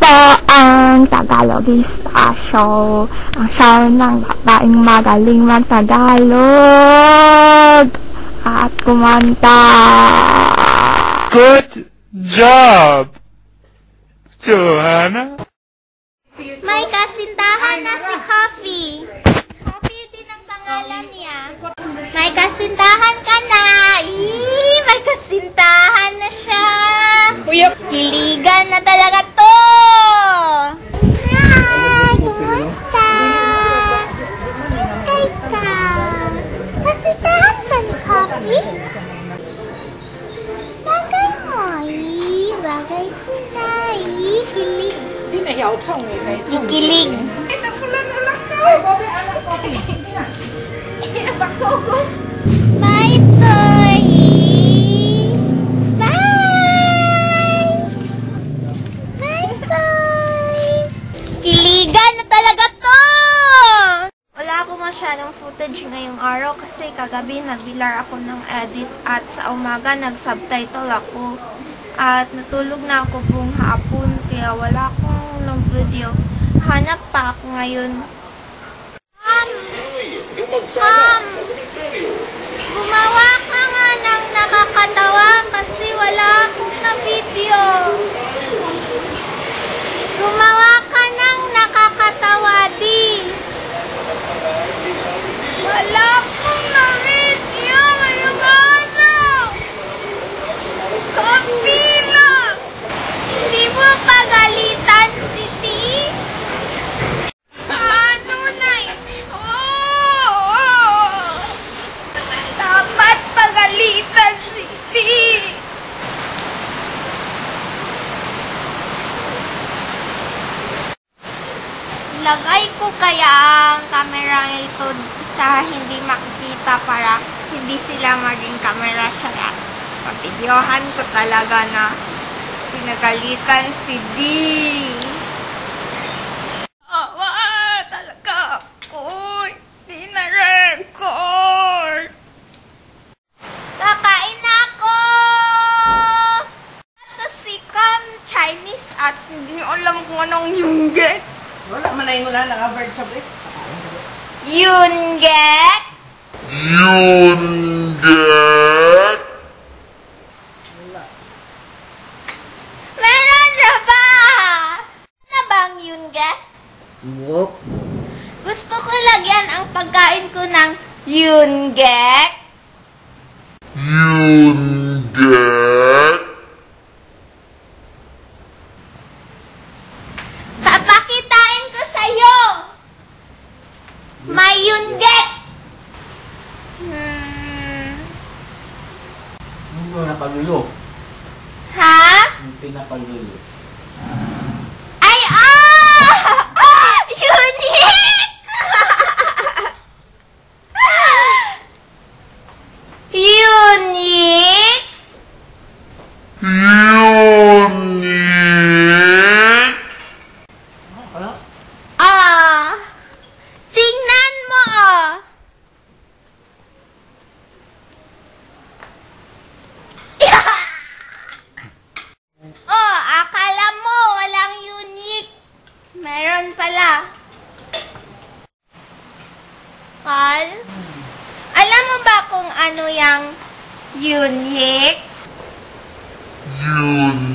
Ito ang Tagalogista Show. Ang show ng babaeng magaling mag-Tagalog at kumanta. Good job, Johanna. May kasintahan na si Coffee. Coffee din ang pangalan niya. May kasintahan ka na. May kasintahan na siya. Kiligan na talaga to. Hi, kumusta? Hintay ka. Kasintahan ka ni Coffee? Bagay mo. Bagay sila. Kilig. Kikilig. Bye, Toy. Bye. Bye, Toy. Kiligan na talaga to. Wala ako masyadong footage ngayong araw kasi kagabi nagbilar ako ng edit at sa umaga nag-subtitle ako. At natulog na ako buong hapon kaya wala akong video. Hanap pa ako ngayon. Gumawa ka nga ng nakakatawa kasi wala akong na-video. Gumawa ka ng nakakatawa, di. Wala akong na-video ngayong araw. Kapila! Hindi mo pagalitan si T? Ano na ito? Dapat pagalitan si T. Lagay ko kaya ang camera ito sa hindi makikita para hindi sila maging camera shot. Papidyohan ko talaga na pinagalitan si D. Talaga ako. Hindi na-record. Kakain na ako! Ito si Cam Chinese at hindi alam kung anong yungge. Wala man na yung wala naka-bird shop eh. Yungge? Meron na ba? Ano bang yungge? Wop. Gusto ko lagyan ang pagkain ko ng yungge. Papakitain ko sa'yo. May yungge. Ano napalulo? Ha? Yung pinapalulo. Ay, unique! Unique? Ano? Tingnan mo, akala mo walang unique. Meron pala. Carl, alam mo ba kung ano yung unique?